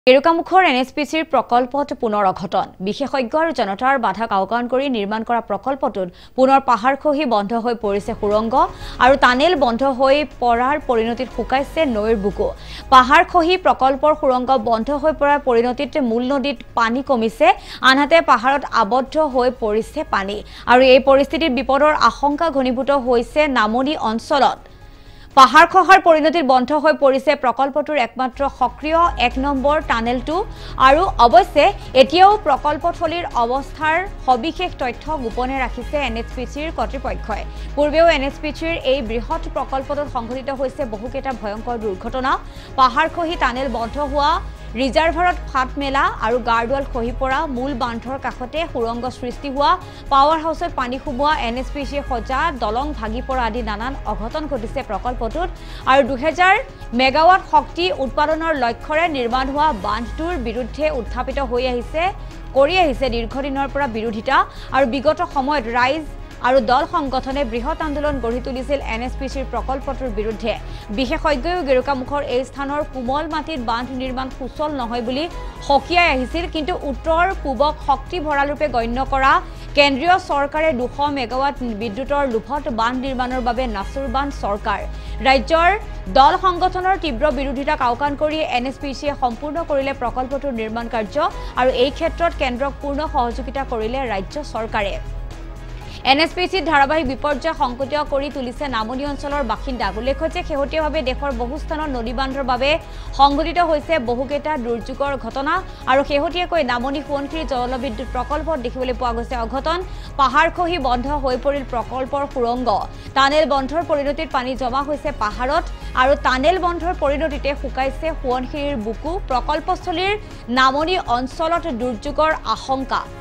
গেৰুকামুখৰ এনএছপিচিৰ প্ৰকল্পত পুনৰ অঘটন বিশেষজ্ঞ আৰু জনতাৰ বাধাক আওকাণ কৰি নিৰ্মাণ কৰা প্ৰকল্পটোত পুনৰ পাহাৰ খহি বন্ধ হৈ পৰিছে সুৰংগ আৰু টানেল বন্ধ হৈ পৰাৰ পৰিণতিত শুকাইছে নৈৰ বুকু পাহাৰ খহি প্ৰকল্পৰ সুৰংগ বন্ধ হৈ পৰাৰ পৰিণতিত মূল নদীত পানী কমিছে আনহাতে পাহাৰত আবদ্ধ হৈ পৰিছে পানী আৰু এই পৰিস্থিতিত বিপদৰ আশংকা ঘনীভূত হৈছে নামনি অঞ্চলত পাহাৰ খহাৰ পৰিণতিত বন্ধ হৈ পৰিছে প্ৰকল্পটোৰ একমাত্ৰ সক্ৰিয় ১ নম্বৰ টানেলটো আৰু অৱশ্যে এতিয়াও প্ৰকল্পথলীৰ অৱস্থাৰ সবিশেষ তথ্য গোপনে ৰাখিছে এনএছপিচিৰ কৰ্তৃপক্ষই পূৰ্বেও এনএছপিচিৰ এই বৃহৎ প্ৰকল্পটোত সংঘটিত হৈছে বহুকেইটা ভয়ংকৰ দুৰ্ঘটনা পাহাৰ খহি টানেল বন্ধ হোৱা ৰিজাৰ্ভাৰত ফাট মেলা আৰু গাৰ্ডৱাল খহি পৰা মূল বান্ধৰ কাষতে সুৰংগ সৃষ্টি হোৱা পাৱাৰ হাউচত পানী সোমোৱা এনএছপিচিয়ে সজা দলং ভাগি পৰা আদি নানান অঘটন ঘটিছে প্ৰকল্পটোত আৰু ২০০০ মেগাৱাট শক্তি উৎপাদনৰ লক্ষ্যৰে নিৰ্মাণ হোৱা বান্ধটোৰ বিৰুদ্ধে উত্থাপিত হৈ আহিছে দীৰ্ঘদিনৰ পৰা বিৰোধিতা আৰু বিগত সময়ত ৰাইজ আৰু দল সংগঠনে বৃহৎ আন্দোলন গঢ়ি তুলিছিল এনএছপিচিৰ প্ৰকল্পটোৰ বিৰুদ্ধে বিশেষজ্ঞয়ো গেৰুকামুখৰ এই স্থানৰ কোমল মাটিত বান্ধ নিৰ্মাণ সুচল নহয় বুলি হকিয়াই আহিছিল কিন্তু উত্তৰ পূবক শক্তি ভঁৰালৰূপে গণ্য কৰা কেন্দ্ৰীয় চৰকাৰে ২০০ মেগাৱাট বিদ্যুতৰ লোভত বান্ধ নিৰ্মাণৰ বাবে নাচুৰবান চৰকাৰ ৰাজ্যৰ দল সংগঠনৰ তীব্ৰ বিৰোধিতাক আওকাণ কৰি এনএছপিচিয়ে সম্পূৰ্ণ কৰিলে প্ৰকল্পটোৰ নিৰ্মাণ কাৰ্য আৰু এই ক্ষেত্ৰত কেন্দ্ৰক পূৰ্ণ সহযোগিতা কৰিলে ৰাজ্য চৰকাৰে এনএছপিচিত ধাৰাবাহিক বিপৰ্যয় সংকটীয় কৰি তুলিছে নামনি অঞ্চলৰ বাসিন্দা উল্লেখ্য যে শেহতীয়াভাৱে দেশৰ বহু স্থানত নদী বান্ধৰ বাবে সংঘটিত হৈছে বহুকেইটা দুৰ্যোগৰ ঘটনা আৰু শেহতীয়াকৈ নামনি সোৱণশিৰি জলবিদ্যুৎ প্ৰকল্পত দেখিবলৈ পোৱা গৈছে অঘটন পাহাৰ খহি বন্ধ হৈ পৰিল প্ৰকল্পৰ সুৰংগ টানেল বন্ধৰ পৰিণতিত পানী জমা হৈছে পাহাৰত আৰু টানেল বন্ধৰ পৰিণতিতে শুকাইছে সোৱণশিৰিৰ বুকু প্ৰকল্পস্থলীৰ নামনি অঞ্চলত দুৰ্যোগৰ আশংকা